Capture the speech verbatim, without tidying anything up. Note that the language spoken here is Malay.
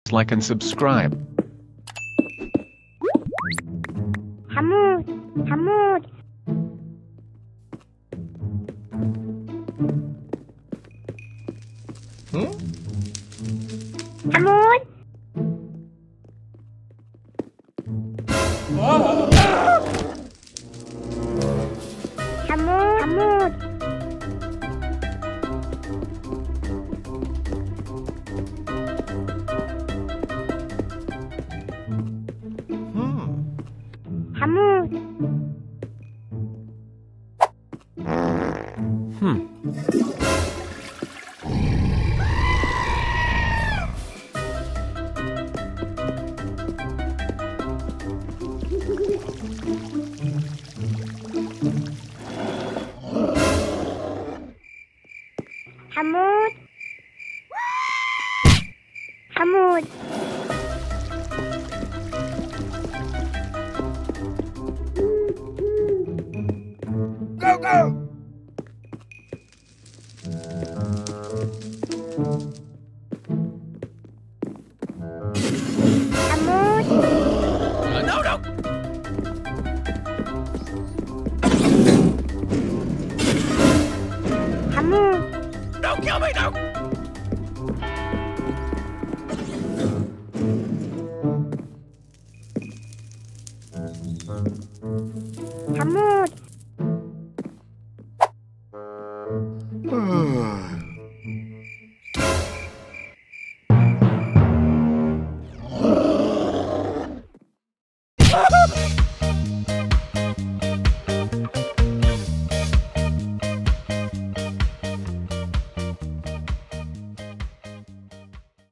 like and subscribe. حمود حمود Hmm? حمود حمود حمود Hmm. حمود Hmm. حمود حمود Go, go! حمود Uh, no, no! حمود Don't kill me, no!